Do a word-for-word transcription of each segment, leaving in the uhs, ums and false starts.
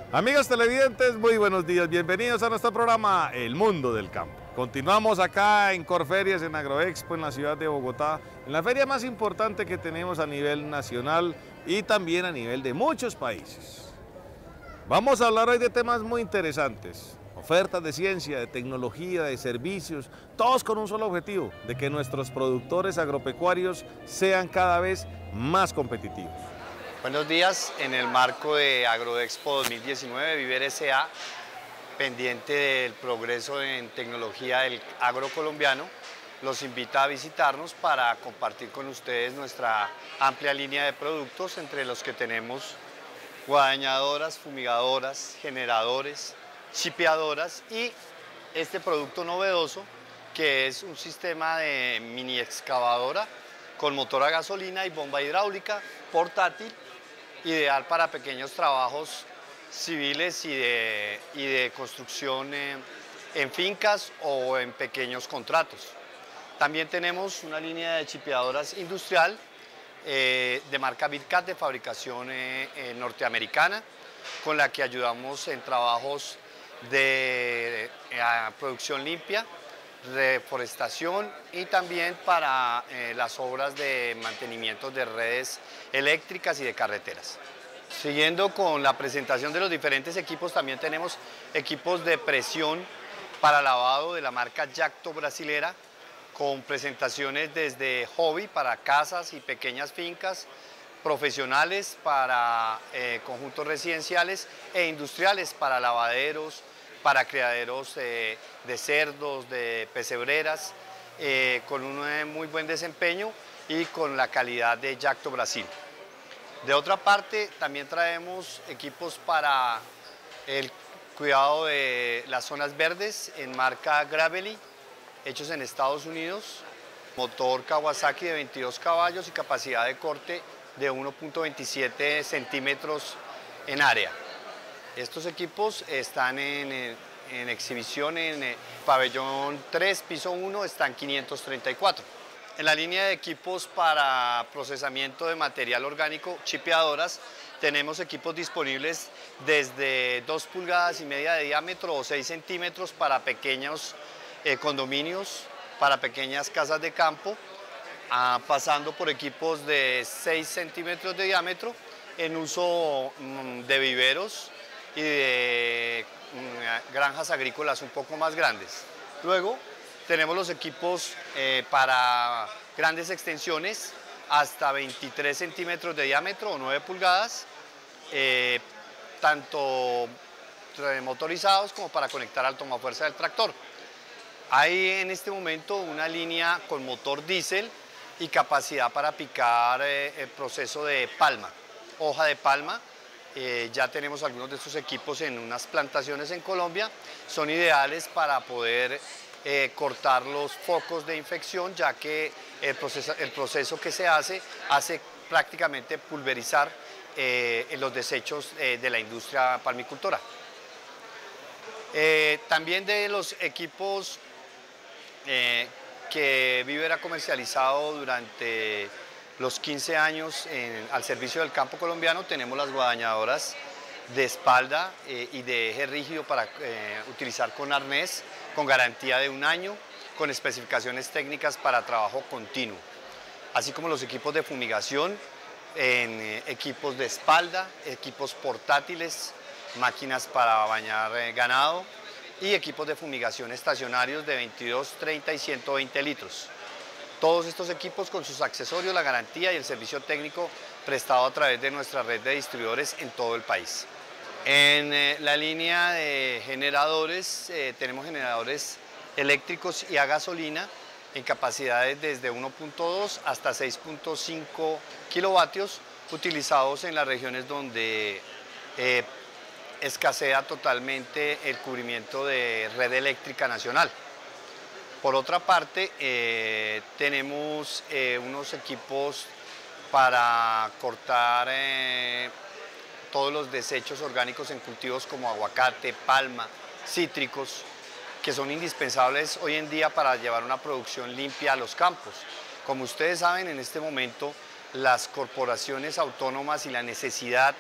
Amigos televidentes, muy buenos días, bienvenidos a nuestro programa El Mundo del Campo. Continuamos acá en Corferias, en Agroexpo, en la ciudad de Bogotá, en la feria más importante que tenemos a nivel nacional y también a nivel de muchos países. Vamos a hablar hoy de temas muy interesantes, ofertas de ciencia, de tecnología, de servicios, todos con un solo objetivo, de que nuestros productores agropecuarios sean cada vez más competitivos. Buenos días, en el marco de Agroexpo dos mil diecinueve, Viver S A, pendiente del progreso en tecnología del agro colombiano, los invita a visitarnos para compartir con ustedes nuestra amplia línea de productos, entre los que tenemos guadañadoras, fumigadoras, generadores, chipeadoras y este producto novedoso que es un sistema de mini excavadora con motor a gasolina y bomba hidráulica portátil, ideal para pequeños trabajos civiles y de, y de construcción en, en fincas o en pequeños contratos. También tenemos una línea de chipeadoras industrial eh, de marca Bitcat de fabricación eh, eh, norteamericana, con la que ayudamos en trabajos de eh, producción limpia, reforestación y también para eh, las obras de mantenimiento de redes eléctricas y de carreteras. Siguiendo con la presentación de los diferentes equipos, también tenemos equipos de presión para lavado de la marca Jacto brasilera, con presentaciones desde hobby para casas y pequeñas fincas, profesionales para eh, conjuntos residenciales e industriales para lavaderos, para criaderos eh, de cerdos, de pesebreras, eh, con un eh, muy buen desempeño y con la calidad de Jacto Brasil. De otra parte, también traemos equipos para el cuidado de las zonas verdes en marca Gravely, hechos en Estados Unidos, motor Kawasaki de veintidós caballos y capacidad de corte de uno punto veintisiete centímetros en área. Estos equipos están en, en exhibición en el pabellón tres, piso uno, están quinientos treinta y cuatro. En la línea de equipos para procesamiento de material orgánico, chipeadoras, tenemos equipos disponibles desde dos pulgadas y media de diámetro o seis centímetros para pequeños eh, condominios, para pequeñas casas de campo, ah, pasando por equipos de seis centímetros de diámetro en uso mm, de viveros y de mm, granjas agrícolas un poco más grandes. Luego tenemos los equipos eh, para grandes extensiones hasta veintitrés centímetros de diámetro o nueve pulgadas, eh, tanto motorizados como para conectar al tomafuerza del tractor. Hay en este momento una línea con motor diésel y capacidad para picar eh, el proceso de palma, hoja de palma. Eh, ya tenemos algunos de estos equipos en unas plantaciones en Colombia, son ideales para poder eh, cortar los focos de infección, ya que el proceso, el proceso que se hace hace prácticamente pulverizar eh, los desechos eh, de la industria palmicultora. Eh, también de los equipos eh, que Viver ha comercializado durante los quince años en, al servicio del campo colombiano, tenemos las guadañadoras de espalda eh, y de eje rígido para eh, utilizar con arnés, con garantía de un año, con especificaciones técnicas para trabajo continuo, así como los equipos de fumigación en eh, equipos de espalda, equipos portátiles, máquinas para bañar eh, ganado y equipos de fumigación estacionarios de veintidós, treinta y ciento veinte litros. Todos estos equipos con sus accesorios, la garantía y el servicio técnico prestado a través de nuestra red de distribuidores en todo el país. En eh, la línea de generadores, eh, tenemos generadores eléctricos y a gasolina en capacidades desde uno punto dos hasta seis punto cinco kilovatios, utilizados en las regiones donde eh, escasea totalmente el cubrimiento de red eléctrica nacional. Por otra parte, eh, tenemos eh, unos equipos para cortar eh, todos los desechos orgánicos en cultivos como aguacate, palma, cítricos, que son indispensables hoy en día para llevar una producción limpia a los campos. Como ustedes saben, en este momento las corporaciones autónomas y la necesidad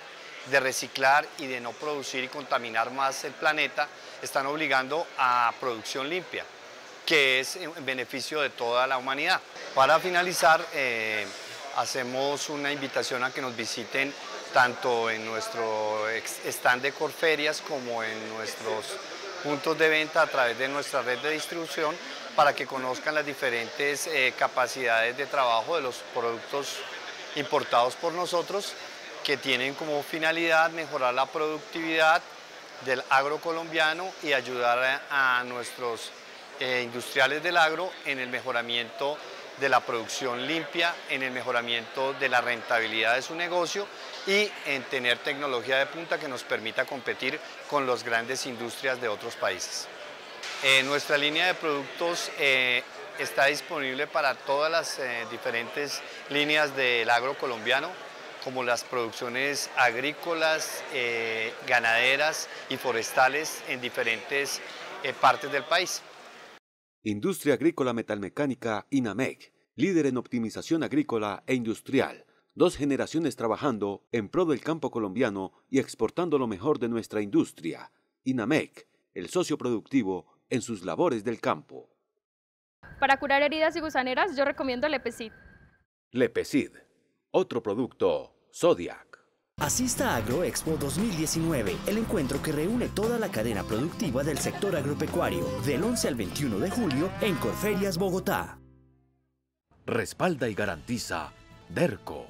de reciclar y de no producir y contaminar más el planeta, están obligando a producción limpia, que es en beneficio de toda la humanidad. Para finalizar, eh, hacemos una invitación a que nos visiten tanto en nuestro stand de Corferias como en nuestros puntos de venta a través de nuestra red de distribución, para que conozcan las diferentes eh, capacidades de trabajo de los productos importados por nosotros, que tienen como finalidad mejorar la productividad del agro colombiano y ayudar a, a nuestros eh, industriales del agro en el mejoramiento de la producción limpia, en el mejoramiento de la rentabilidad de su negocio y en tener tecnología de punta que nos permita competir con las grandes industrias de otros países. Eh, nuestra línea de productos eh, está disponible para todas las eh, diferentes líneas del agro colombiano, como las producciones agrícolas, eh, ganaderas y forestales en diferentes eh, partes del país. Industria Agrícola Metalmecánica INAMEC, líder en optimización agrícola e industrial. Dos generaciones trabajando en pro del campo colombiano y exportando lo mejor de nuestra industria. INAMEC, el socio productivo en sus labores del campo. Para curar heridas y gusaneras, yo recomiendo Lepecid. Lepecid, otro producto Zodiac. Asista a AgroExpo dos mil diecinueve, el encuentro que reúne toda la cadena productiva del sector agropecuario, del once al veintiuno de julio en Corferias, Bogotá. Respalda y garantiza Derco.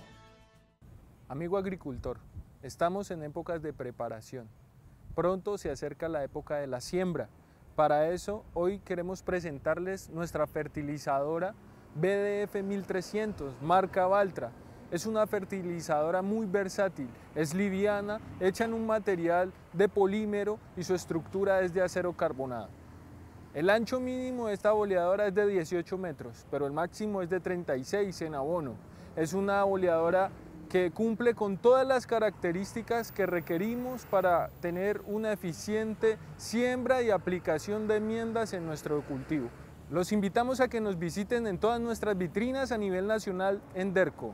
Amigo agricultor, estamos en épocas de preparación. Pronto se acerca la época de la siembra. Para eso, hoy queremos presentarles nuestra fertilizadora B D F mil trescientos, marca Valtra. Es una fertilizadora muy versátil, es liviana, hecha en un material de polímero y su estructura es de acero carbonado. El ancho mínimo de esta boleadora es de dieciocho metros, pero el máximo es de treinta y seis en abono. Es una boleadora que cumple con todas las características que requerimos para tener una eficiente siembra y aplicación de enmiendas en nuestro cultivo. Los invitamos a que nos visiten en todas nuestras vitrinas a nivel nacional en Derco.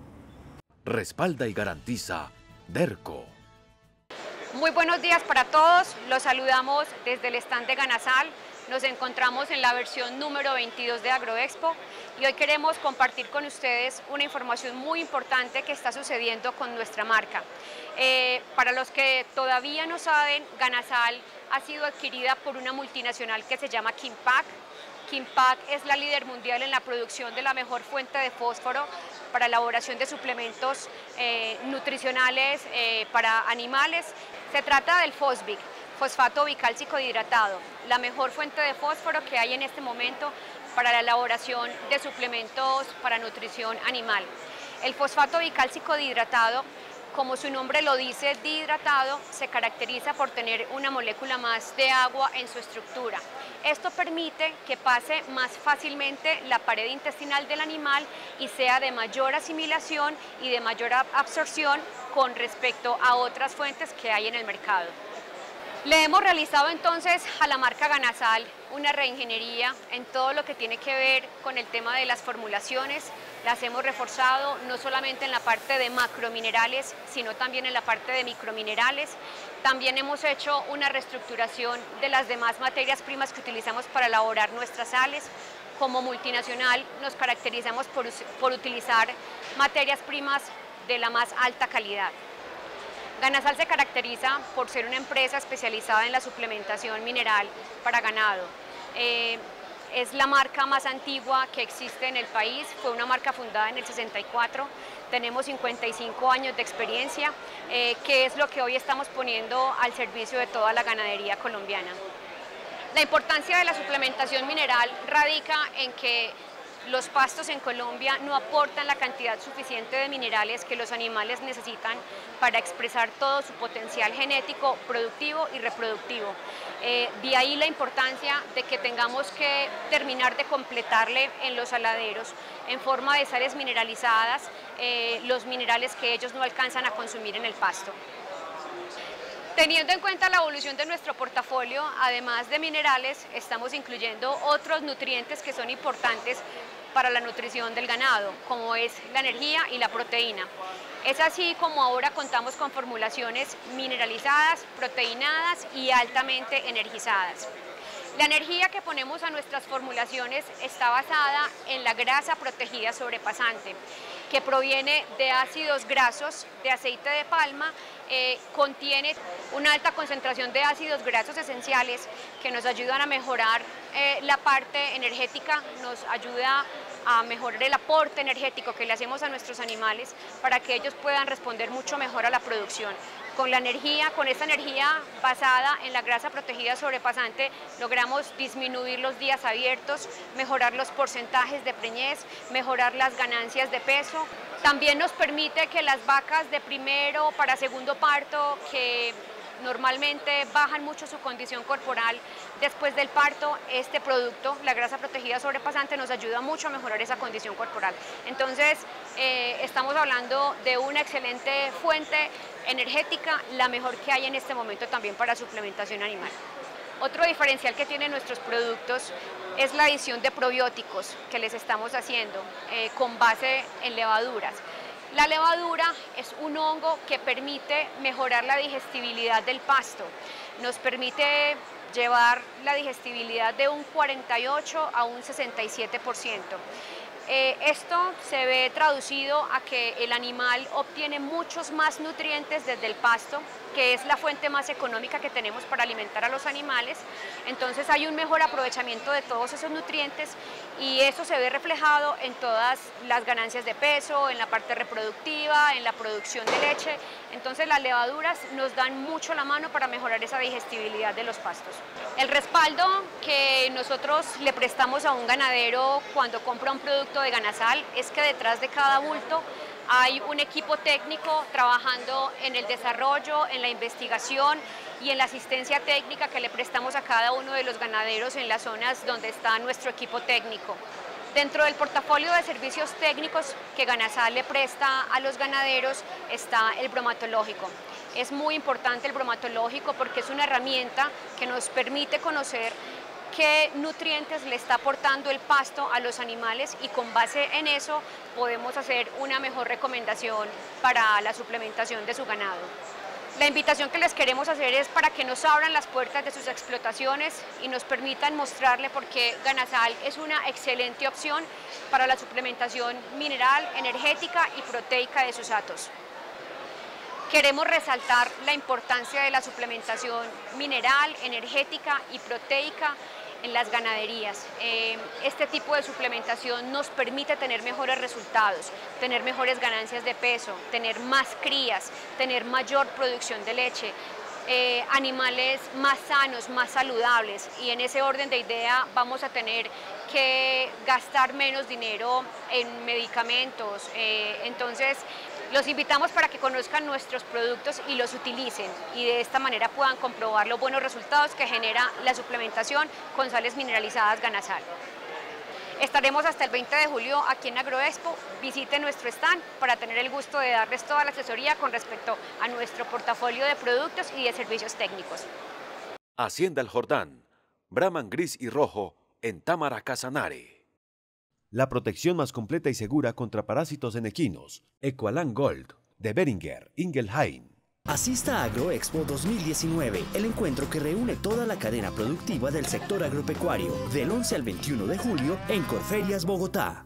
Respalda y garantiza Derco. Muy buenos días para todos, los saludamos desde el stand de Ganasal. Nos encontramos en la versión número veintidós de AgroExpo y hoy queremos compartir con ustedes una información muy importante que está sucediendo con nuestra marca. Eh, para los que todavía no saben, Ganasal ha sido adquirida por una multinacional que se llama Kimpac. Kimpac es la líder mundial en la producción de la mejor fuente de fósforo para elaboración de suplementos eh, nutricionales eh, para animales. Se trata del Fosbic, fosfato bicálcico dihidratado, la mejor fuente de fósforo que hay en este momento para la elaboración de suplementos para nutrición animal. El fosfato bicálcico dihidratado, como su nombre lo dice, dihidratado, se caracteriza por tener una molécula más de agua en su estructura. Esto permite que pase más fácilmente la pared intestinal del animal y sea de mayor asimilación y de mayor absorción con respecto a otras fuentes que hay en el mercado. Le hemos realizado entonces a la marca Ganasal una reingeniería en todo lo que tiene que ver con el tema de las formulaciones. Las hemos reforzado no solamente en la parte de macrominerales, sino también en la parte de microminerales. También hemos hecho una reestructuración de las demás materias primas que utilizamos para elaborar nuestras sales. Como multinacional nos caracterizamos por, por utilizar materias primas de la más alta calidad. Ganasal se caracteriza por ser una empresa especializada en la suplementación mineral para ganado. Eh, es la marca más antigua que existe en el país, fue una marca fundada en el sesenta y cuatro, tenemos cincuenta y cinco años de experiencia, eh, que es lo que hoy estamos poniendo al servicio de toda la ganadería colombiana. La importancia de la suplementación mineral radica en que los pastos en Colombia no aportan la cantidad suficiente de minerales que los animales necesitan para expresar todo su potencial genético, productivo y reproductivo. Eh, de ahí la importancia de que tengamos que terminar de completarle en los saladeros en forma de sales mineralizadas eh, los minerales que ellos no alcanzan a consumir en el pasto. Teniendo en cuenta la evolución de nuestro portafolio, además de minerales, estamos incluyendo otros nutrientes que son importantes para la nutrición del ganado, como es la energía y la proteína. Es así como ahora contamos con formulaciones mineralizadas, proteinadas y altamente energizadas. La energía que ponemos a nuestras formulaciones está basada en la grasa protegida sobrepasante, que proviene de ácidos grasos, de aceite de palma, eh, contiene una alta concentración de ácidos grasos esenciales que nos ayudan a mejorar eh, la parte energética, nos ayuda a mejorar el aporte energético que le hacemos a nuestros animales para que ellos puedan responder mucho mejor a la producción. Con la energía, con esta energía basada en la grasa protegida sobrepasante, logramos disminuir los días abiertos, mejorar los porcentajes de preñez, mejorar las ganancias de peso. También nos permite que las vacas de primero para segundo parto, que normalmente bajan mucho su condición corporal después del parto, este producto, la grasa protegida sobrepasante, nos ayuda mucho a mejorar esa condición corporal. Entonces, eh, estamos hablando de una excelente fuente energética, la mejor que hay en este momento también para suplementación animal. Otro diferencial que tienen nuestros productos es la adición de probióticos que les estamos haciendo eh, con base en levaduras. La levadura es un hongo que permite mejorar la digestibilidad del pasto, nos permite llevar la digestibilidad de un cuarenta y ocho a un sesenta y siete por ciento. Eh, esto se ve traducido a que el animal obtiene muchos más nutrientes desde el pasto, que es la fuente más económica que tenemos para alimentar a los animales. Entonces hay un mejor aprovechamiento de todos esos nutrientes y eso se ve reflejado en todas las ganancias de peso, en la parte reproductiva, en la producción de leche. Entonces las levaduras nos dan mucho la mano para mejorar esa digestibilidad de los pastos. El respaldo que nosotros le prestamos a un ganadero cuando compra un producto de Ganasal es que detrás de cada bulto hay un equipo técnico trabajando en el desarrollo, en la investigación y en la asistencia técnica que le prestamos a cada uno de los ganaderos en las zonas donde está nuestro equipo técnico. Dentro del portafolio de servicios técnicos que Ganasal le presta a los ganaderos está el bromatológico. Es muy importante el bromatológico porque es una herramienta que nos permite conocer qué nutrientes le está aportando el pasto a los animales y con base en eso podemos hacer una mejor recomendación para la suplementación de su ganado. La invitación que les queremos hacer es para que nos abran las puertas de sus explotaciones y nos permitan mostrarle por qué Ganasal es una excelente opción para la suplementación mineral, energética y proteica de sus hatos. Queremos resaltar la importancia de la suplementación mineral, energética y proteica en las ganaderías. Eh, este tipo de suplementación nos permite tener mejores resultados, tener mejores ganancias de peso, tener más crías, tener mayor producción de leche, eh, animales más sanos, más saludables y en ese orden de idea vamos a tener que gastar menos dinero en medicamentos. Eh, entonces, los invitamos para que conozcan nuestros productos y los utilicen y de esta manera puedan comprobar los buenos resultados que genera la suplementación con sales mineralizadas Ganasal. Estaremos hasta el veinte de julio aquí en Agroexpo. Visiten nuestro stand para tener el gusto de darles toda la asesoría con respecto a nuestro portafolio de productos y de servicios técnicos. Hacienda El Jordán, Brahman gris y rojo en Támara, Casanare. La protección más completa y segura contra parásitos en equinos. Equalan Gold, de Beringer Ingelheim. Asista a Agroexpo dos mil diecinueve, el encuentro que reúne toda la cadena productiva del sector agropecuario, del once al veintiuno de julio en Corferias, Bogotá.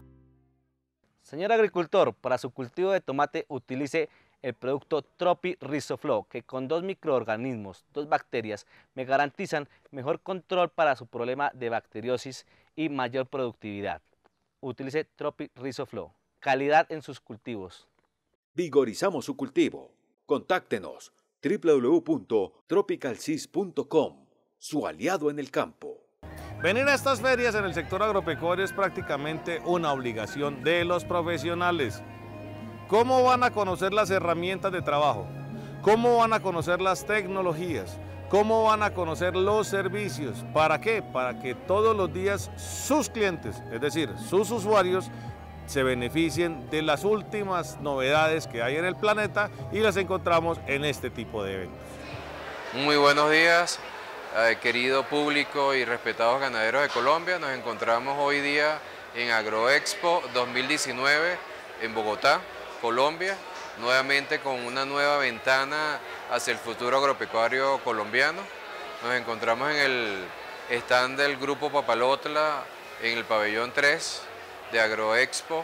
Señor agricultor, para su cultivo de tomate utilice el producto Tropi Risoflow, que con dos microorganismos, dos bacterias, me garantizan mejor control para su problema de bacteriosis y mayor productividad. Utilice Tropi Risoflow. Calidad en sus cultivos. Vigorizamos su cultivo. Contáctenos w w w punto tropicalsys punto com, su aliado en el campo. Venir a estas ferias en el sector agropecuario es prácticamente una obligación de los profesionales. ¿Cómo van a conocer las herramientas de trabajo? ¿Cómo van a conocer las tecnologías? ¿Cómo van a conocer los servicios? ¿Para qué? Para que todos los días sus clientes, es decir, sus usuarios, se beneficien de las últimas novedades que hay en el planeta y las encontramos en este tipo de eventos. Muy buenos días, eh, querido público y respetados ganaderos de Colombia. Nos encontramos hoy día en Agroexpo dos mil diecinueve en Bogotá, Colombia. nuevamente con una nueva ventana hacia el futuro agropecuario colombiano. Nos encontramos en el stand del Grupo Papalotla en el pabellón tres de Agroexpo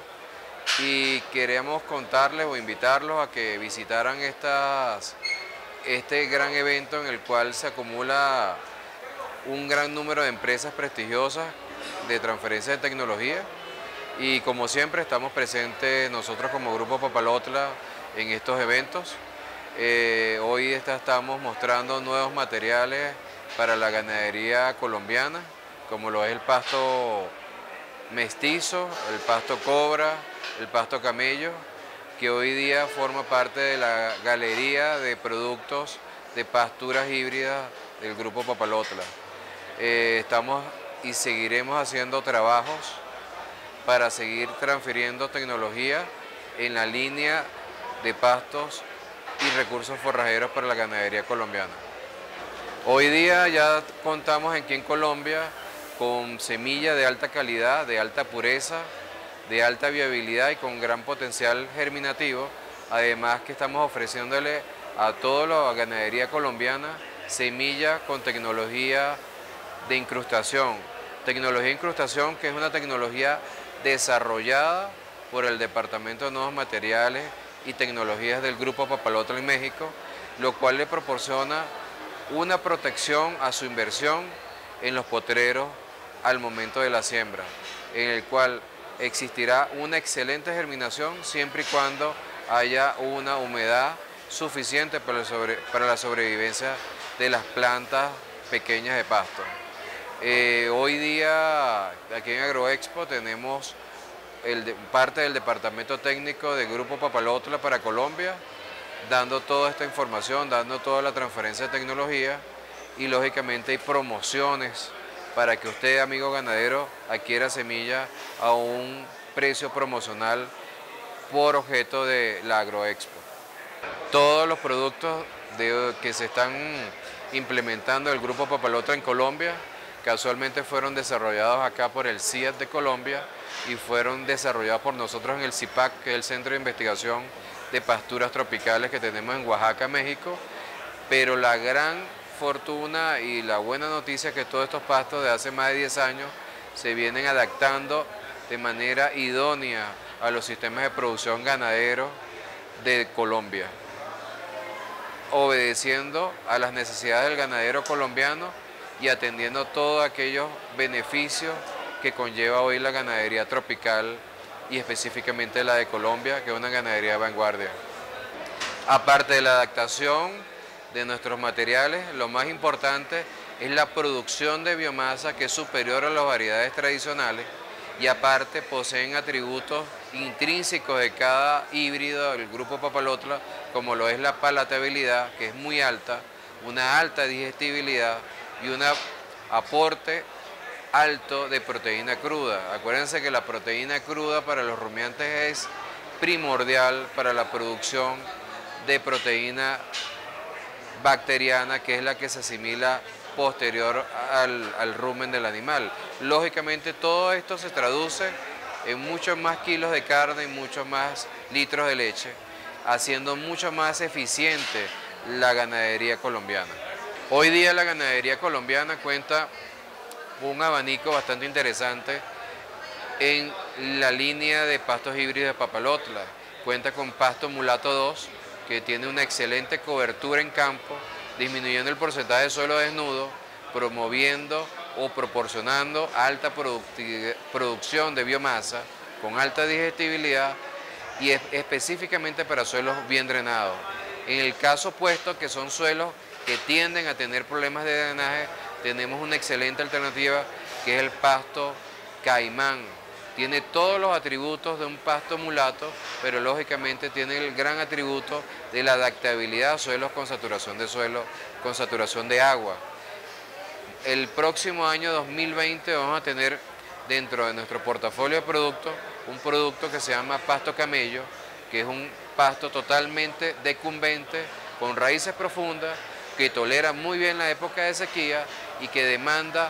y queremos contarles o invitarlos a que visitaran estas, este gran evento en el cual se acumula un gran número de empresas prestigiosas de transferencia de tecnología y como siempre estamos presentes nosotros como Grupo Papalotla en estos eventos. Eh, hoy está, estamos mostrando nuevos materiales para la ganadería colombiana, como lo es el pasto mestizo, el pasto cobra, el pasto camello, que hoy día forma parte de la galería de productos de pasturas híbridas del Grupo Papalotla. Eh, estamos y seguiremos haciendo trabajos para seguir transfiriendo tecnología en la línea de pastos y recursos forrajeros para la ganadería colombiana. Hoy día ya contamos aquí en Colombia con semilla de alta calidad, de alta pureza, de alta viabilidad y con gran potencial germinativo, además que estamos ofreciéndole a toda la ganadería colombiana semilla con tecnología de incrustación. Tecnología de incrustación que es una tecnología desarrollada por el Departamento de Nuevos Materiales y Tecnologías del Grupo Papalotla en México, lo cual le proporciona una protección a su inversión en los potreros al momento de la siembra, en el cual existirá una excelente germinación siempre y cuando haya una humedad suficiente para, el sobre, para la sobrevivencia de las plantas pequeñas de pasto. Eh, hoy día aquí en Agroexpo tenemos el de, parte del departamento técnico del Grupo Papalotla para Colombia, dando toda esta información, dando toda la transferencia de tecnología y lógicamente hay promociones para que usted, amigo ganadero, adquiera semilla a un precio promocional por objeto de la Agroexpo. Todos los productos de, que se están implementando en el Grupo Papalotla en Colombia casualmente fueron desarrollados acá por el C I A T de Colombia y fueron desarrollados por nosotros en el C I P A C, que es el Centro de Investigación de Pasturas Tropicales que tenemos en Oaxaca, México, pero la gran fortuna y la buena noticia es que todos estos pastos de hace más de diez años se vienen adaptando de manera idónea a los sistemas de producción ganadero de Colombia, obedeciendo a las necesidades del ganadero colombiano y atendiendo todos aquellos beneficios que conlleva hoy la ganadería tropical y específicamente la de Colombia, que es una ganadería de vanguardia. Aparte de la adaptación de nuestros materiales, lo más importante es la producción de biomasa que es superior a las variedades tradicionales y aparte poseen atributos intrínsecos de cada híbrido del Grupo Papalotla, como lo es la palatabilidad, que es muy alta, una alta digestibilidad y un aporte alto de proteína cruda. Acuérdense que la proteína cruda para los rumiantes es primordial para la producción de proteína bacteriana, que es la que se asimila posterior al, al rumen del animal. Lógicamente todo esto se traduce en muchos más kilos de carne y muchos más litros de leche, haciendo mucho más eficiente la ganadería colombiana. Hoy día la ganadería colombiana cuenta con un abanico bastante interesante en la línea de pastos híbridos de Papalotla. Cuenta con pasto mulato dos, que tiene una excelente cobertura en campo, disminuyendo el porcentaje de suelo desnudo, promoviendo o proporcionando alta producción de biomasa con alta digestibilidad y es específicamente para suelos bien drenados. En el caso opuesto, que son suelos que tienden a tener problemas de drenaje, tenemos una excelente alternativa que es el pasto caimán. Tiene todos los atributos de un pasto mulato, pero lógicamente tiene el gran atributo de la adaptabilidad a suelos con saturación de suelo, con saturación de agua. El próximo año dos mil veinte vamos a tener dentro de nuestro portafolio de productos un producto que se llama pasto camello, que es un pasto totalmente decumbente, con raíces profundas, que tolera muy bien la época de sequía y que demanda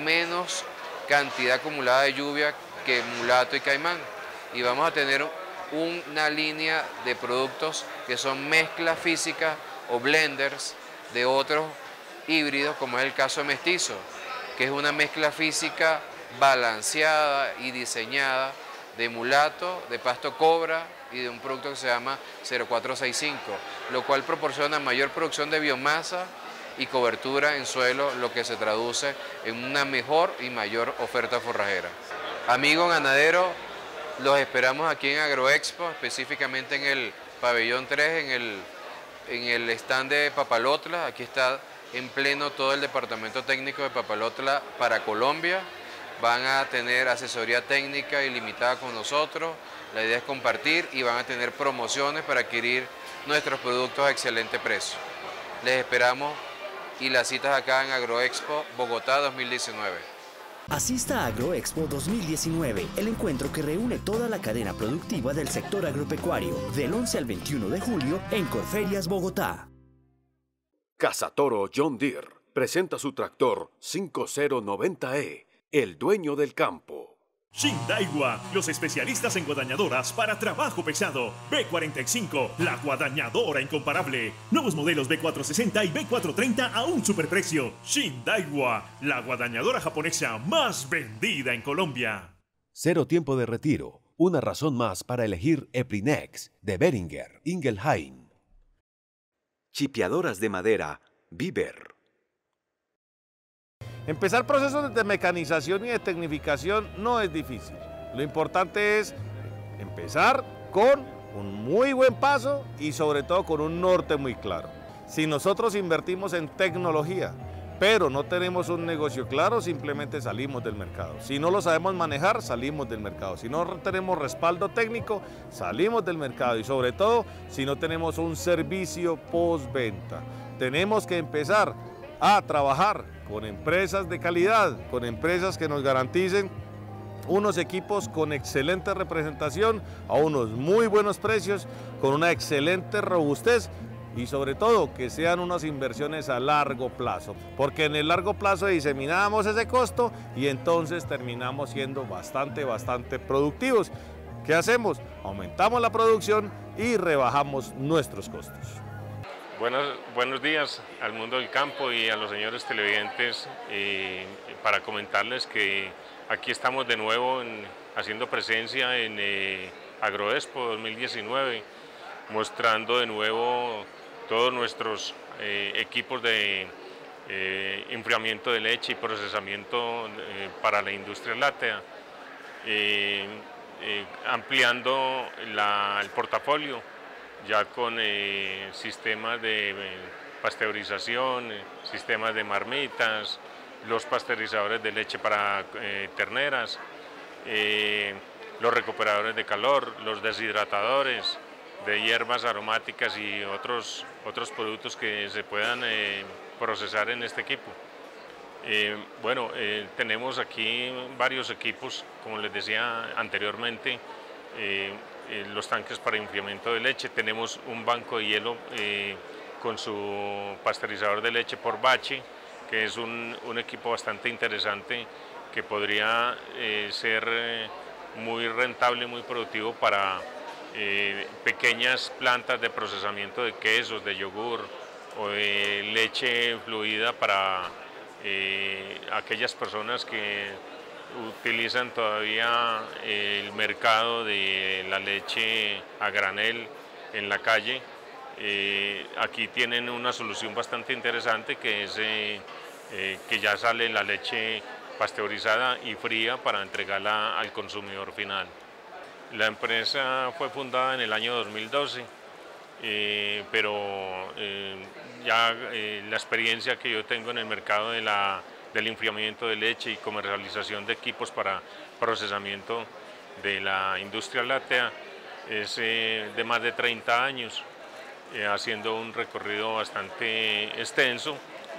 menos cantidad acumulada de lluvia que mulato y caimán. Y vamos a tener una línea de productos que son mezclas físicas o blenders de otros híbridos, como es el caso de Mestizo, que es una mezcla física balanceada y diseñada de mulato, de pasto cobra y de un producto que se llama cero cuatro seis cinco, lo cual proporciona mayor producción de biomasa y cobertura en suelo, lo que se traduce en una mejor y mayor oferta forrajera. Amigos ganaderos, los esperamos aquí en Agroexpo, específicamente en el pabellón tres, en el, en el stand de Papalotla. Aquí está en pleno todo el departamento técnico de Papalotla para Colombia. Van a tener asesoría técnica ilimitada con nosotros. La idea es compartir y van a tener promociones para adquirir nuestros productos a excelente precio. Les esperamos y las citas acá en Agroexpo Bogotá dos mil diecinueve. Asista a Agroexpo dos mil diecinueve, el encuentro que reúne toda la cadena productiva del sector agropecuario, del once al veintiuno de julio en Corferias, Bogotá. Cazatoro John Deere presenta su tractor cinco cero noventa E, el dueño del campo. Shindaiwa, los especialistas en guadañadoras para trabajo pesado. B cuarenta y cinco, la guadañadora incomparable. Nuevos modelos B cuatrocientos sesenta y B cuatrocientos treinta a un superprecio. Shindaiwa, la guadañadora japonesa más vendida en Colombia. Cero tiempo de retiro. Una razón más para elegir Eprinex de Beringer Ingelheim. Chipeadoras de madera Bieber. Empezar procesos de mecanización y de tecnificación no es difícil. Lo importante es empezar con un muy buen paso y sobre todo con un norte muy claro. Si nosotros invertimos en tecnología, pero no tenemos un negocio claro, simplemente salimos del mercado. Si no lo sabemos manejar, salimos del mercado. Si no tenemos respaldo técnico, salimos del mercado. Y sobre todo, si no tenemos un servicio postventa. Tenemos que empezar a trabajar con empresas de calidad, con empresas que nos garanticen unos equipos con excelente representación, a unos muy buenos precios, con una excelente robustez y sobre todo que sean unas inversiones a largo plazo, porque en el largo plazo diseminamos ese costo y entonces terminamos siendo bastante, bastante productivos. ¿Qué hacemos? Aumentamos la producción y rebajamos nuestros costos. Buenos, buenos días al mundo del campo y a los señores televidentes, eh, para comentarles que aquí estamos de nuevo en, haciendo presencia en eh, Agroexpo dos mil diecinueve, mostrando de nuevo todos nuestros eh, equipos de eh, enfriamiento de leche y procesamiento eh, para la industria láctea, eh, eh, ampliando la, el portafolio ya con eh, sistemas de eh, pasteurización, eh, sistemas de marmitas, los pasteurizadores de leche para eh, terneras, eh, los recuperadores de calor, los deshidratadores de hierbas aromáticas y otros, otros productos que se puedan eh, procesar en este equipo. Eh, bueno, eh, tenemos aquí varios equipos, como les decía anteriormente, eh, eh, los tanques para enfriamiento de leche, tenemos un banco de hielo eh, con su pasteurizador de leche por bache, que es un, un equipo bastante interesante que podría eh, ser eh, muy rentable, muy productivo para eh, pequeñas plantas de procesamiento de quesos, de yogur o de leche fluida para eh, aquellas personas que utilizan todavía el mercado de la leche a granel en la calle. Eh, aquí tienen una solución bastante interesante que es eh, eh, que ya sale la leche pasteurizada y fría para entregarla al consumidor final. La empresa fue fundada en el año dos mil doce, eh, pero eh, ya eh, la experiencia que yo tengo en el mercado de la, del enfriamiento de leche y comercialización de equipos para procesamiento de la industria láctea es eh, de más de treinta años, eh, haciendo un recorrido bastante extenso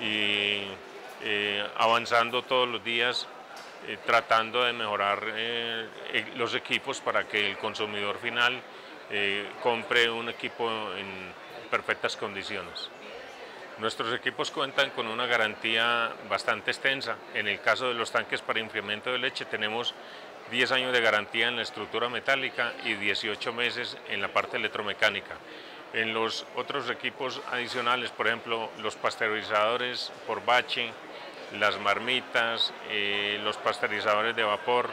y eh, avanzando todos los días, eh, tratando de mejorar eh, los equipos para que el consumidor final eh, compre un equipo en perfectas condiciones. Nuestros equipos cuentan con una garantía bastante extensa. En el caso de los tanques para enfriamiento de leche tenemos diez años de garantía en la estructura metálica y dieciocho meses en la parte electromecánica. En los otros equipos adicionales, por ejemplo, los pasteurizadores por bache, las marmitas, eh, los pasteurizadores de vapor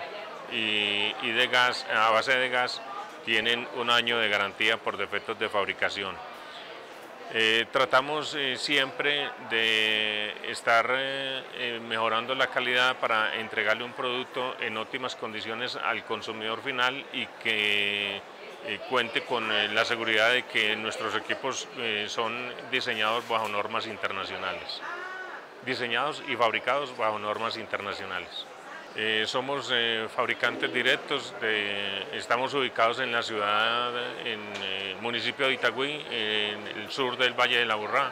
y, y de gas, a base de gas, tienen un año de garantía por defectos de fabricación. Eh, tratamos eh, siempre de estar eh, eh, mejorando la calidad para entregarle un producto en óptimas condiciones al consumidor final y que eh, cuente con eh, la seguridad de que nuestros equipos eh, son diseñados bajo normas internacionales. Diseñados y fabricados bajo normas internacionales. Eh, somos eh, fabricantes directos, de, estamos ubicados en la ciudad, en el municipio de Itagüí, en el sur del Valle de la Aburrá.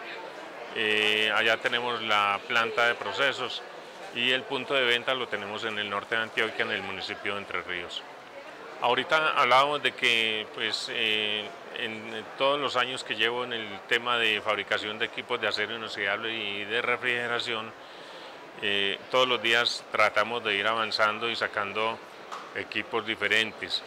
Eh, allá tenemos la planta de procesos y el punto de venta lo tenemos en el norte de Antioquia, en el municipio de Entre Ríos. Ahorita hablábamos de que pues, eh, en todos los años que llevo en el tema de fabricación de equipos de acero inoxidable y de refrigeración, Eh, todos los días tratamos de ir avanzando y sacando equipos diferentes.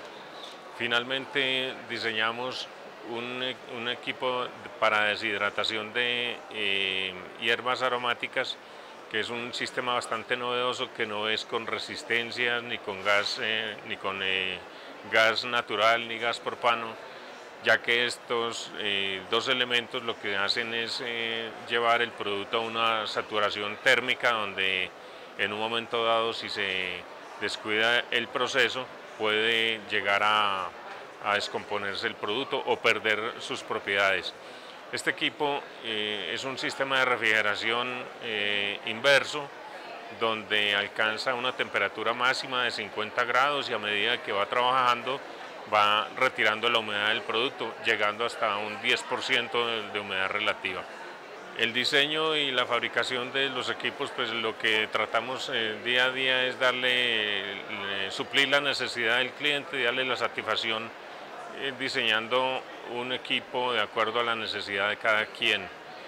Finalmente diseñamos un, un equipo para deshidratación de eh, hierbas aromáticas, que es un sistema bastante novedoso, que no es con resistencias, ni con gas, eh, ni con eh, gas natural, ni gas propano, ya que estos eh, dos elementos lo que hacen es eh, llevar el producto a una saturación térmica donde en un momento dado, si se descuida el proceso, puede llegar a, a descomponerse el producto o perder sus propiedades. Este equipo eh, es un sistema de refrigeración eh, inverso, donde alcanza una temperatura máxima de cincuenta grados y a medida que va trabajando va retirando la humedad del producto, llegando hasta un diez por ciento de humedad relativa. El diseño y la fabricación de los equipos, pues lo que tratamos eh, día a día es darle, eh, suplir la necesidad del cliente y darle la satisfacción eh, diseñando un equipo de acuerdo a la necesidad de cada quien,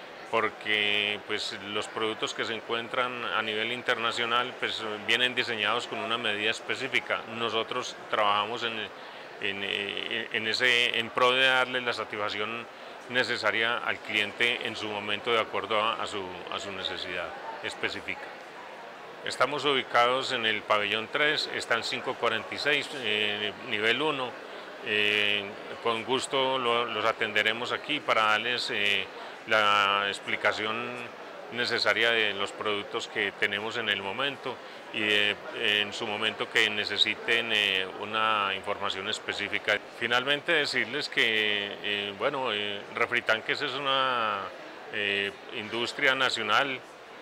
porque pues, los productos que se encuentran a nivel internacional pues, vienen diseñados con una medida específica. Nosotros trabajamos en En, en, ese, en pro de darle la satisfacción necesaria al cliente en su momento de acuerdo a, a, su, a su necesidad específica. Estamos ubicados en el pabellón tres, están cinco cuarenta y seis, eh, nivel uno. Eh, con gusto lo, los atenderemos aquí para darles eh, la explicación necesaria de los productos que tenemos en el momento y eh, en su momento que necesiten eh, una información específica. Finalmente decirles que eh, bueno, eh, Refritanques es una eh, industria nacional,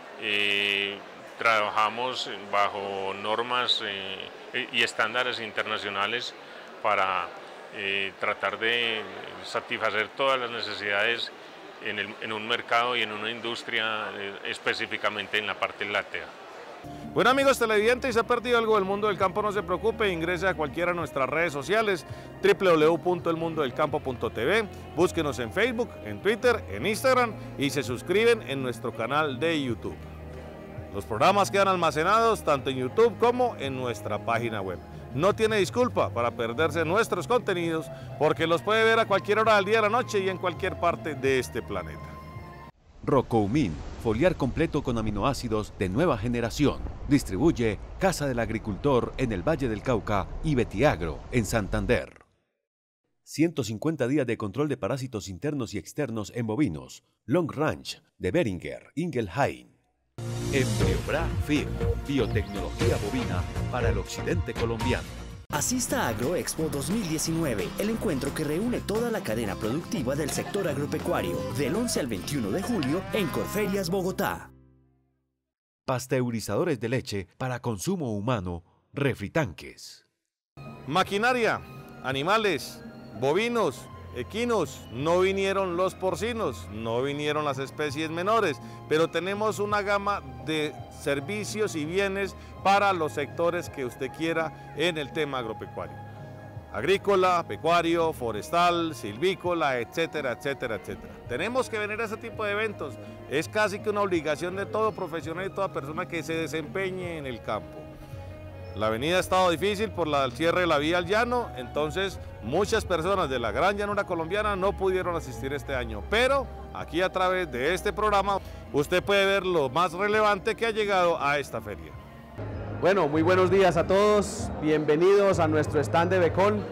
eh, trabajamos bajo normas eh, y estándares internacionales para eh, tratar de satisfacer todas las necesidades En, el, en un mercado y en una industria eh, específicamente en la parte láctea. Bueno amigos televidentes, si se ha perdido algo del mundo del campo, no se preocupe, ingrese a cualquiera de nuestras redes sociales, doble u doble u doble u punto el mundo del campo punto t v, búsquenos en Facebook, en Twitter, en Instagram y se suscriben en nuestro canal de YouTube. Los programas quedan almacenados tanto en YouTube como en nuestra página web. No tiene disculpa para perderse nuestros contenidos porque los puede ver a cualquier hora del día, de la noche y en cualquier parte de este planeta. Rocoumin, foliar completo con aminoácidos de nueva generación. Distribuye Casa del Agricultor en el Valle del Cauca y Betiagro en Santander. ciento cincuenta días de control de parásitos internos y externos en bovinos. Long Ranch de Beringer Ingelheim. Embriobra F I B, biotecnología bovina para el occidente colombiano. Asista a AgroExpo dos mil diecinueve, el encuentro que reúne toda la cadena productiva del sector agropecuario, del once al veintiuno de julio en Corferias, Bogotá. Pasteurizadores de leche para consumo humano, Refritanques. Maquinaria, animales, bovinos, equinos, no vinieron los porcinos, no vinieron las especies menores, pero tenemos una gama de servicios y bienes para los sectores que usted quiera en el tema agropecuario. Agrícola, pecuario, forestal, silvícola, etcétera, etcétera, etcétera. Tenemos que venir a ese tipo de eventos, es casi que una obligación de todo profesional y toda persona que se desempeñe en el campo. La avenida ha estado difícil por la- el cierre de la vía al llano, entonces muchas personas de la gran llanura colombiana no pudieron asistir este año, pero aquí a través de este programa usted puede ver lo más relevante que ha llegado a esta feria. Bueno, muy buenos días a todos, bienvenidos a nuestro stand de Becol.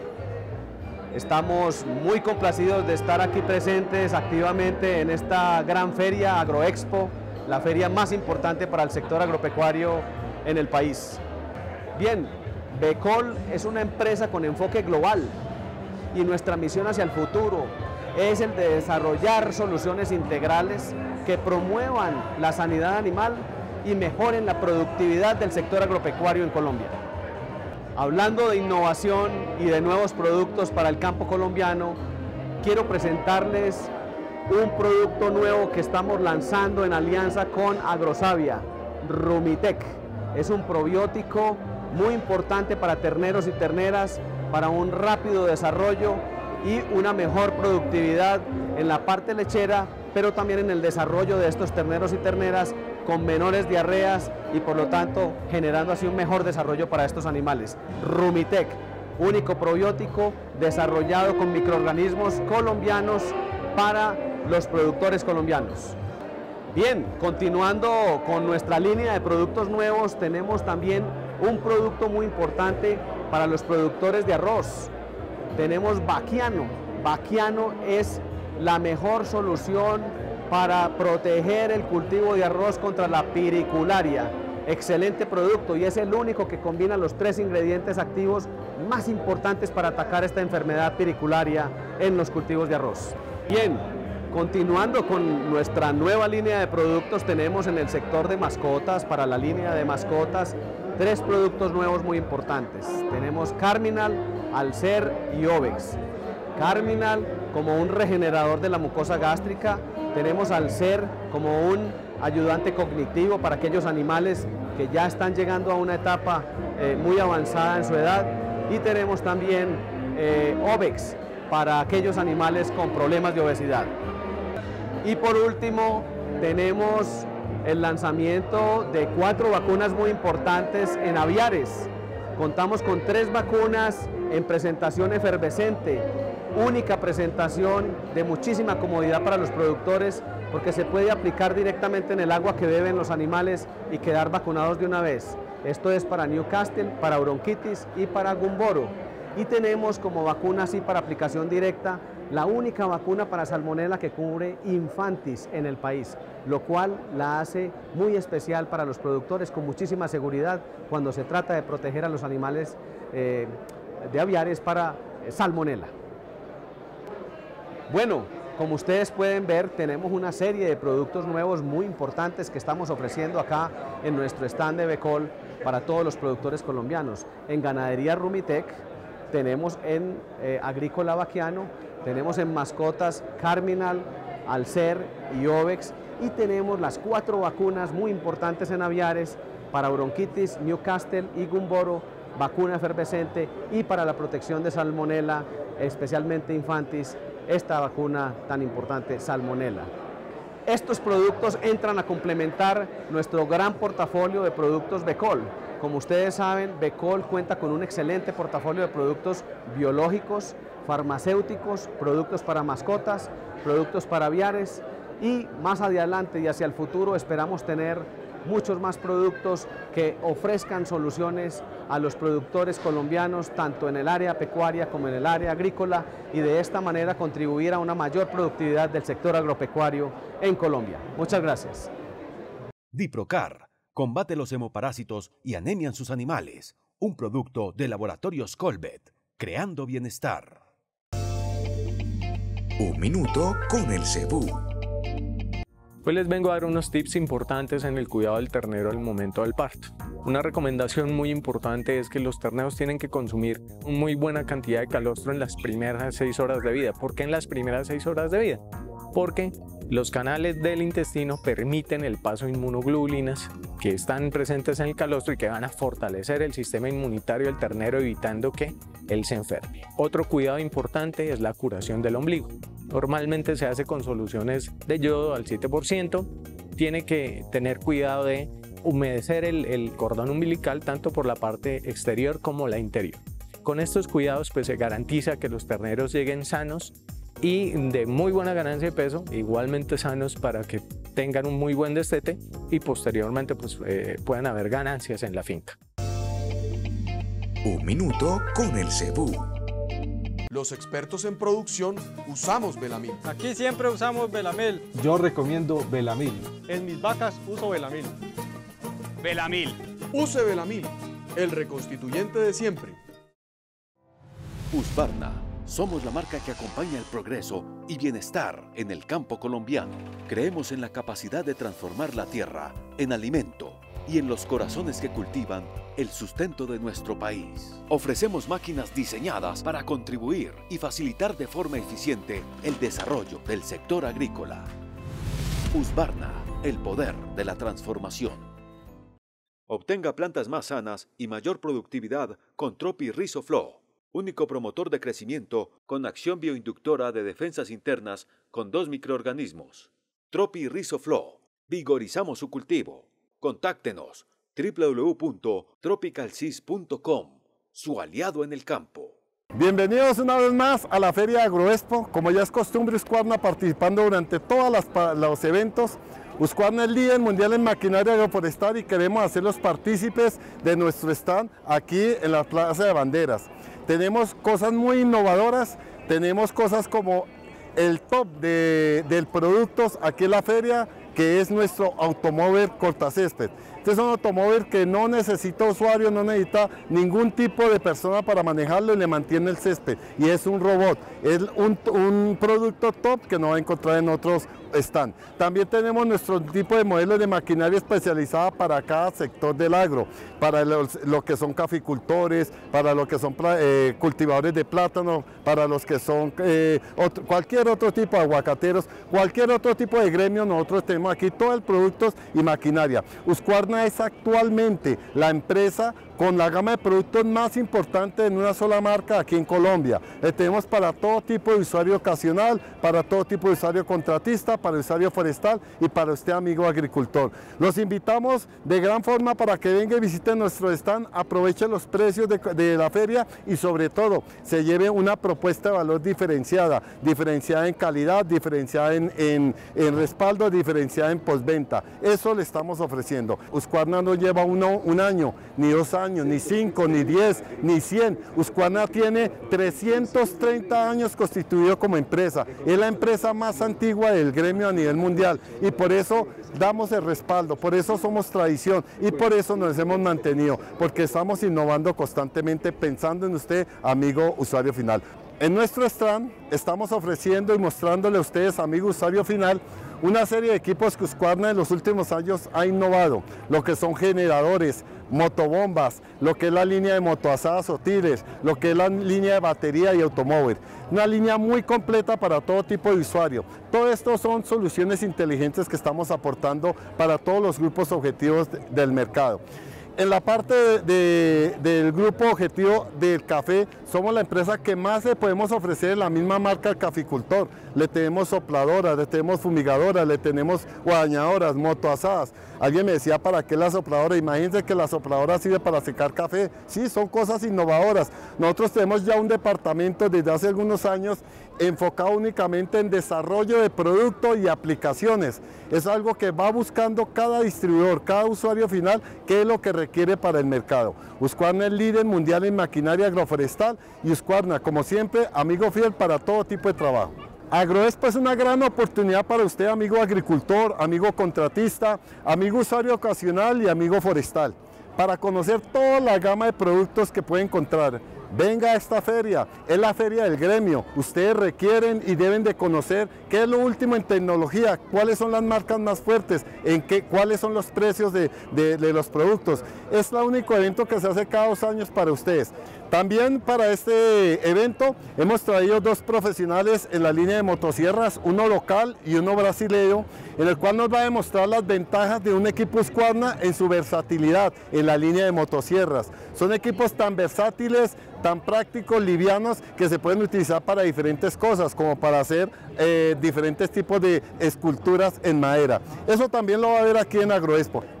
Estamos muy complacidos de estar aquí presentes activamente en esta gran feria Agroexpo, la feria más importante para el sector agropecuario en el país. Bien, Becol es una empresa con enfoque global y nuestra misión hacia el futuro es el de desarrollar soluciones integrales que promuevan la sanidad animal y mejoren la productividad del sector agropecuario en Colombia. Hablando de innovación y de nuevos productos para el campo colombiano, quiero presentarles un producto nuevo que estamos lanzando en alianza con Agrosavia, Rumitec. Es un probiótico muy importante para terneros y terneras, para un rápido desarrollo y una mejor productividad en la parte lechera, pero también en el desarrollo de estos terneros y terneras con menores diarreas y por lo tanto generando así un mejor desarrollo para estos animales. Rumitec, único probiótico desarrollado con microorganismos colombianos para los productores colombianos. Bien, continuando con nuestra línea de productos nuevos, tenemos también un producto muy importante para los productores de arroz. Tenemos Baquiano. Baquiano es la mejor solución para proteger el cultivo de arroz contra la piricularia. Excelente producto y es el único que combina los tres ingredientes activos más importantes para atacar esta enfermedad piricularia en los cultivos de arroz. Bien, continuando con nuestra nueva línea de productos, tenemos en el sector de mascotas, para la línea de mascotas, tres productos nuevos muy importantes. Tenemos Carminal, Alcer y Ovex. Carminal como un regenerador de la mucosa gástrica, tenemos Alcer como un ayudante cognitivo para aquellos animales que ya están llegando a una etapa eh, muy avanzada en su edad, y tenemos también eh, Ovex para aquellos animales con problemas de obesidad. Y por último tenemos el lanzamiento de cuatro vacunas muy importantes en aviares. Contamos con tres vacunas en presentación efervescente, única presentación de muchísima comodidad para los productores porque se puede aplicar directamente en el agua que beben los animales y quedar vacunados de una vez. Esto es para Newcastle, para bronquitis y para Gumboro. Y tenemos como vacuna así para aplicación directa la única vacuna para salmonela que cubre infantis en el país, lo cual la hace muy especial para los productores con muchísima seguridad cuando se trata de proteger a los animales eh, de aviares para eh, salmonela. Bueno, como ustedes pueden ver, tenemos una serie de productos nuevos muy importantes que estamos ofreciendo acá en nuestro stand de Becol para todos los productores colombianos. En ganadería Rumitec, tenemos en eh, agrícola Baquiano, tenemos en mascotas Carminal, Alcer y Ovex, y tenemos las cuatro vacunas muy importantes en aviares para bronquitis, Newcastle y Gumboro, vacuna efervescente, y para la protección de salmonela, especialmente infantis, esta vacuna tan importante, salmonela. Estos productos entran a complementar nuestro gran portafolio de productos Becol. Como ustedes saben, Becol cuenta con un excelente portafolio de productos biológicos, farmacéuticos, productos para mascotas, productos para aviares, y más adelante y hacia el futuro esperamos tener muchos más productos que ofrezcan soluciones a los productores colombianos, tanto en el área pecuaria como en el área agrícola, y de esta manera contribuir a una mayor productividad del sector agropecuario en Colombia. Muchas gracias. Diprocar combate los hemoparásitos y anemia en sus animales. Un producto de Laboratorios Colbet, creando bienestar. Un minuto con el Cebú. Hoy les vengo a dar unos tips importantes en el cuidado del ternero al momento del parto. Una recomendación muy importante es que los terneros tienen que consumir una muy buena cantidad de calostro en las primeras seis horas de vida. ¿Por qué en las primeras seis horas de vida? Porque los canales del intestino permiten el paso de inmunoglobulinas que están presentes en el calostro y que van a fortalecer el sistema inmunitario del ternero, evitando que él se enferme. Otro cuidado importante es la curación del ombligo. Normalmente se hace con soluciones de yodo al siete por ciento. Tiene que tener cuidado de humedecer el, el cordón umbilical tanto por la parte exterior como la interior. Con estos cuidados pues se garantiza que los terneros lleguen sanos y de muy buena ganancia de peso, igualmente sanos para que tengan un muy buen destete y posteriormente pues, eh, puedan haber ganancias en la finca. Un minuto con el Cebú. Los expertos en producción usamos Belamil. Aquí siempre usamos Belamil. Yo recomiendo Belamil. En mis vacas uso Belamil. Belamil. Use Belamil, el reconstituyente de siempre. Husqvarna, somos la marca que acompaña el progreso y bienestar en el campo colombiano. Creemos en la capacidad de transformar la tierra en alimento y en los corazones que cultivan el sustento de nuestro país. Ofrecemos máquinas diseñadas para contribuir y facilitar de forma eficiente el desarrollo del sector agrícola. Husqvarna, el poder de la transformación. Obtenga plantas más sanas y mayor productividad con Tropi Risoflo, único promotor de crecimiento con acción bioinductora de defensas internas con dos microorganismos. Tropi Risoflo, vigorizamos su cultivo. Contáctenos doble u doble u doble u punto tropicalsys punto com, su aliado en el campo. Bienvenidos una vez más a la Feria Agroexpo. Como ya es costumbre, Husqvarna participando durante todos los eventos. Husqvarna es líder mundial en maquinaria agroforestal y queremos hacerlos partícipes de nuestro stand aquí en la Plaza de Banderas. Tenemos cosas muy innovadoras, tenemos cosas como el top de, del productos aquí en la feria, que es nuestro automóvil cortacésped. Este es un automóvil que no necesita usuario, no necesita ningún tipo de persona para manejarlo y le mantiene el césped. Y es un robot, es un, un producto top que no va a encontrar en otros stands. También tenemos nuestro tipo de modelos de maquinaria especializada para cada sector del agro, para los, lo que son caficultores, para lo que son eh, cultivadores de plátano, para los que son eh, otro, cualquier otro tipo de aguacateros, cualquier otro tipo de gremio. Nosotros tenemos aquí todo el productos y maquinaria. Husqvarna es actualmente la empresa con la gama de productos más importante en una sola marca aquí en Colombia. Le tenemos para todo tipo de usuario ocasional, para todo tipo de usuario contratista, para usuario forestal y para usted, amigo agricultor. Los invitamos de gran forma para que venga y visite nuestro stand, aproveche los precios de, de la feria y sobre todo se lleve una propuesta de valor diferenciada, diferenciada en calidad, diferenciada en, en, en respaldo, diferenciada en postventa. Eso le estamos ofreciendo. Husqvarna no lleva uno, un año, ni dos años, ni cinco, ni diez, ni cien. Husqvarna tiene trescientos treinta años constituido como empresa. Es la empresa más antigua del gremio a nivel mundial y por eso damos el respaldo, por eso somos tradición y por eso nos hemos mantenido, porque estamos innovando constantemente pensando en usted, amigo usuario final. En nuestro stand estamos ofreciendo y mostrándole a ustedes, amigo usuario final, una serie de equipos que Husqvarna en los últimos años ha innovado, lo que son generadores, motobombas, lo que es la línea de motoazadas o tiles, lo que es la línea de batería y automóvil. Una línea muy completa para todo tipo de usuario. Todo esto son soluciones inteligentes que estamos aportando para todos los grupos objetivos de, del mercado. En la parte de, de, del grupo objetivo del café, somos la empresa que más le podemos ofrecer la misma marca al caficultor. Le tenemos sopladoras, le tenemos fumigadoras, le tenemos guadañadoras, motoasadas. Alguien me decía, ¿para qué la sopladora? Imagínense que la sopladora sirve para secar café. Sí, son cosas innovadoras. Nosotros tenemos ya un departamento desde hace algunos años enfocado únicamente en desarrollo de productos y aplicaciones. Es algo que va buscando cada distribuidor, cada usuario final, qué es lo que requiere para el mercado. Husqvarna es líder mundial en maquinaria agroforestal y Husqvarna, como siempre, amigo fiel para todo tipo de trabajo. Agroexpo es una gran oportunidad para usted, amigo agricultor, amigo contratista, amigo usuario ocasional y amigo forestal, para conocer toda la gama de productos que puede encontrar. Venga a esta feria, es la feria del gremio. Ustedes requieren y deben de conocer qué es lo último en tecnología, cuáles son las marcas más fuertes, en qué, cuáles son los precios de, de, de los productos. Es el único evento que se hace cada dos años para ustedes. También para este evento hemos traído dos profesionales en la línea de motosierras, uno local y uno brasileño, en el cual nos va a demostrar las ventajas de un equipo Husqvarna en su versatilidad en la línea de motosierras. Son equipos tan versátiles, tan prácticos, livianos, que se pueden utilizar para diferentes cosas, como para hacer eh, diferentes tipos de esculturas en madera. Eso también lo va a ver aquí en Agroexpo.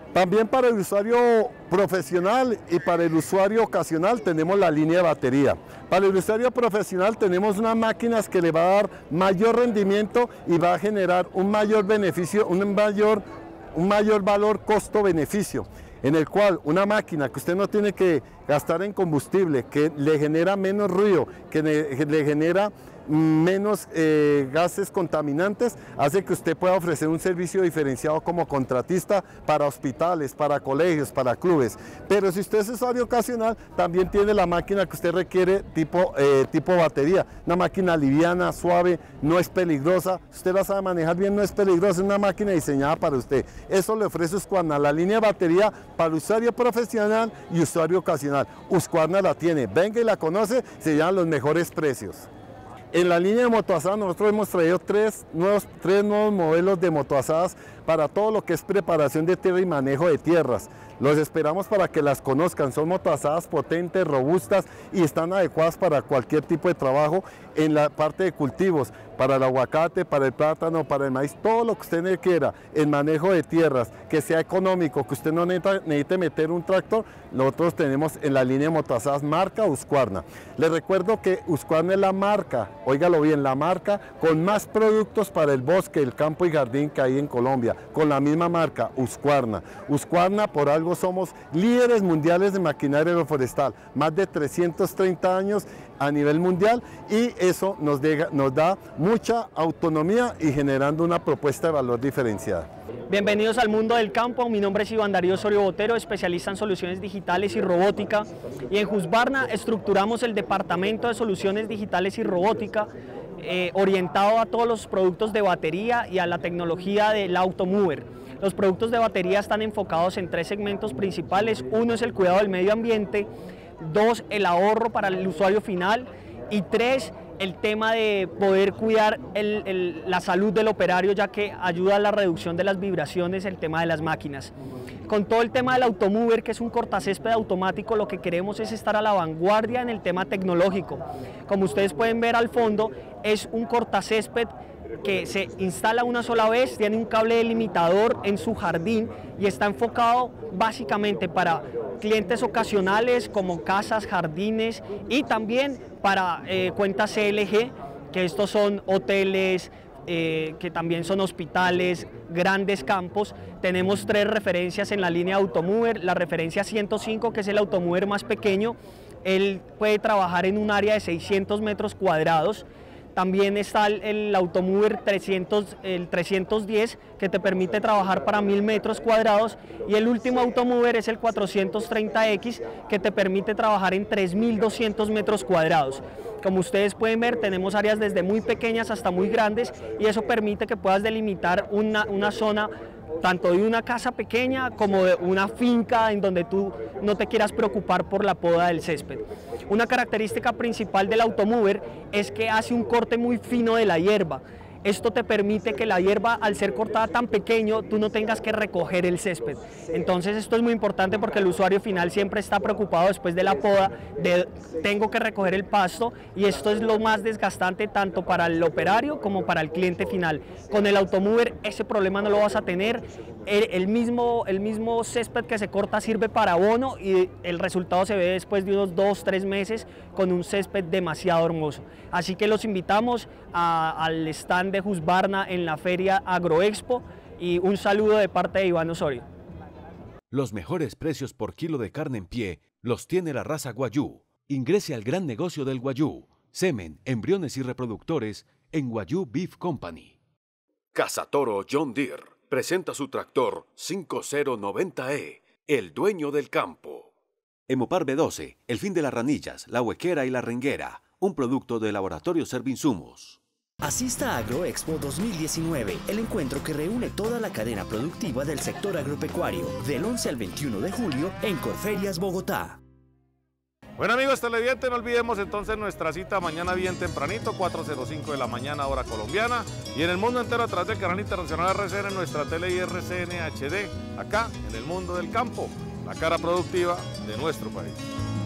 También para el usuario profesional y para el usuario ocasional tenemos la línea de batería. Para el usuario profesional tenemos unas máquinas que le va a dar mayor rendimiento y va a generar un mayor beneficio, un mayor, un mayor valor costo-beneficio, en el cual una máquina que usted no tiene que gastar en combustible, que le genera menos ruido, que le, que le genera menos eh, gases contaminantes, hace que usted pueda ofrecer un servicio diferenciado como contratista para hospitales, para colegios, para clubes. Pero si usted es usuario ocasional, también tiene la máquina que usted requiere tipo, eh, tipo batería, una máquina liviana, suave, no es peligrosa, usted la sabe manejar bien, no es peligrosa, es una máquina diseñada para usted. Eso le ofrece Husqvarna, la línea de batería para usuario profesional y usuario ocasional. Husqvarna la tiene, venga y la conoce, se llaman los mejores precios. En la línea de motoasadas nosotros hemos traído tres nuevos, tres nuevos modelos de motoasadas para todo lo que es preparación de tierra y manejo de tierras. Los esperamos para que las conozcan, son motoasadas potentes, robustas y están adecuadas para cualquier tipo de trabajo en la parte de cultivos, para el aguacate, para el plátano, para el maíz, todo lo que usted quiera, el manejo de tierras, que sea económico, que usted no necesite, necesite meter un tractor, nosotros tenemos en la línea de motoasadas marca Husqvarna. Les recuerdo que Husqvarna es la marca, óigalo bien, la marca con más productos para el bosque, el campo y jardín que hay en Colombia, con la misma marca, Husqvarna. Husqvarna, por algo somos líderes mundiales de maquinaria agroforestal, más de trescientos treinta años a nivel mundial, y eso nos, de, nos da mucha autonomía y generando una propuesta de valor diferenciada. Bienvenidos al mundo del campo, mi nombre es Iván Darío Osorio Botero, especialista en soluciones digitales y robótica, y en Husqvarna estructuramos el departamento de soluciones digitales y robótica eh, orientado a todos los productos de batería y a la tecnología del Automover. Los productos de batería están enfocados en tres segmentos principales: uno es el cuidado del medio ambiente, dos, el ahorro para el usuario final, y tres, el tema de poder cuidar el, el, la salud del operario, ya que ayuda a la reducción de las vibraciones, el tema de las máquinas. Con todo el tema del Automover, que es un cortacésped automático, lo que queremos es estar a la vanguardia en el tema tecnológico. Como ustedes pueden ver al fondo, es un cortacésped que se instala una sola vez, tiene un cable delimitador en su jardín y está enfocado básicamente para clientes ocasionales como casas, jardines, y también para eh, cuentas C L G, que estos son hoteles, eh, que también son hospitales, grandes campos. Tenemos tres referencias en la línea Automover. La referencia ciento cinco, que es el Automover más pequeño, él puede trabajar en un área de seiscientos metros cuadrados. También está el, el Automover trescientos, el trescientos diez, que te permite trabajar para mil metros cuadrados, y el último Automover es el cuatrocientos treinta X, que te permite trabajar en tres mil doscientos metros cuadrados. Como ustedes pueden ver, tenemos áreas desde muy pequeñas hasta muy grandes, y eso permite que puedas delimitar una, una zona tanto de una casa pequeña como de una finca en donde tú no te quieras preocupar por la poda del césped. Una característica principal del Automover es que hace un corte muy fino de la hierba. Esto te permite que la hierba, al ser cortada tan pequeño, tú no tengas que recoger el césped. Entonces esto es muy importante porque el usuario final siempre está preocupado después de la poda de tengo que recoger el pasto, y esto es lo más desgastante tanto para el operario como para el cliente final. Con el Automover ese problema no lo vas a tener. El, el, mismo, el mismo césped que se corta sirve para abono, y el resultado se ve después de unos dos, tres meses con un césped demasiado hermoso. Así que los invitamos a, al stand de Husqvarna en la Feria Agroexpo, y un saludo de parte de Iván Osorio. Los mejores precios por kilo de carne en pie los tiene la raza Wagyu. Ingrese al gran negocio del Wagyu, semen, embriones y reproductores en Wagyu Beef Company. Cazatoro John Deere presenta su tractor cinco cero noventa E, el dueño del campo. Hemopar B doce, el fin de las ranillas, la huequera y la renguera, un producto de Laboratorio Servinsumos. Asista a Agroexpo dos mil diecinueve, el encuentro que reúne toda la cadena productiva del sector agropecuario, del once al veintiuno de julio en Corferias, Bogotá. Bueno, amigos televidentes, no olvidemos entonces nuestra cita mañana bien tempranito, cuatro cero cinco de la mañana, hora colombiana, y en el mundo entero a través del canal internacional R C N, nuestra tele y R C N H D, acá en el mundo del campo, la cara productiva de nuestro país.